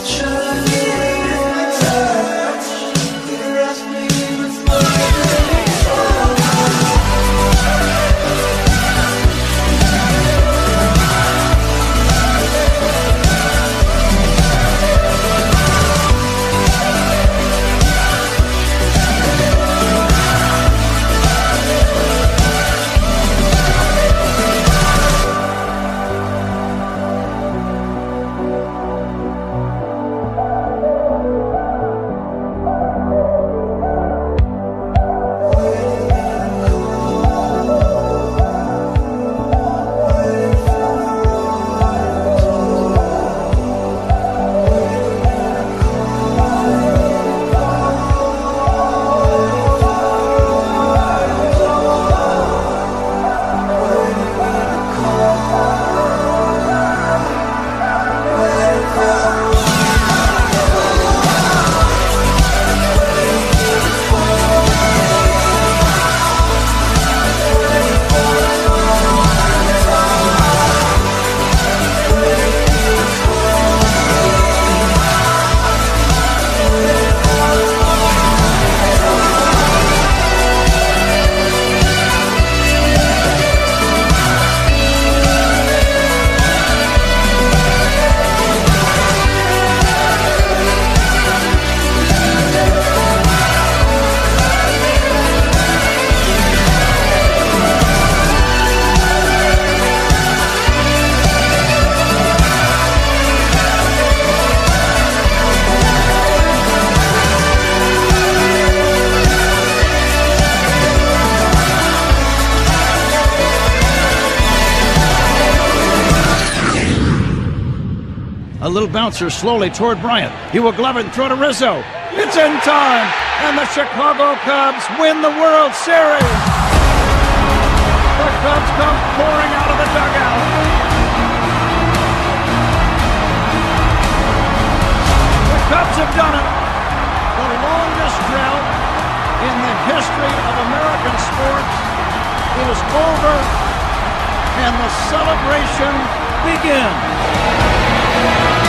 A little bouncer slowly toward Bryant. He will glove it and throw to Rizzo. It's in time, and the Chicago Cubs win the World Series. The Cubs come pouring out of the dugout. The Cubs have done it. The longest drought in the history of American sports is over, and the celebration begins.